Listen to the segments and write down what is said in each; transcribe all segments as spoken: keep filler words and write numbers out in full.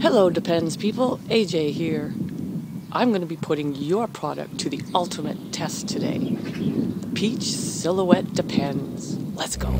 Hello Depends people, A J here. I'm going to be putting your product to the ultimate test today. The Peach Silhouette Depends. Let's go.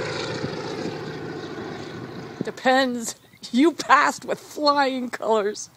Depends. You passed with flying colors.